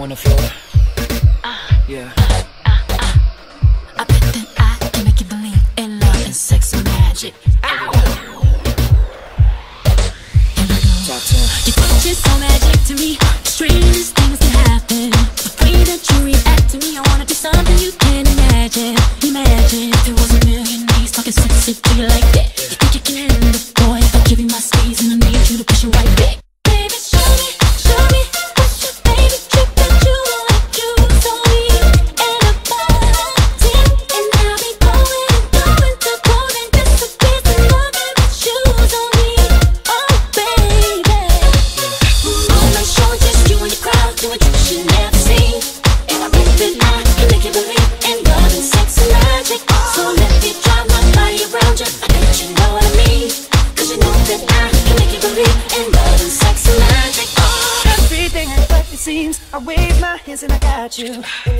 on the floor. Yeah. I bet that I can make you believe in love and sex and magic. Talk to him. Your touch is so magic to me. Strangest things can happen. The way that you react to me, I wanna do something you can't imagine. Imagine if there was a million ways talking sexy to you like that. You think you can handle it, boy? If I give you my space and I need you to push it right back. Baby, show me what's your favorite trick that you wanna do so me. And about 10, and I'll be going to clothing just to get some more favorite shoes on me. Oh baby, I'll make sure just you and your crowd doing tricks you never seen. And I bet that I can make you believe in love and sex and magic. So let me drive my body around you. I bet you know what I mean. 'Cause you know that I can make you believe in love and sex and magic. Everything ain't what it seems. I wave my hands and I got you.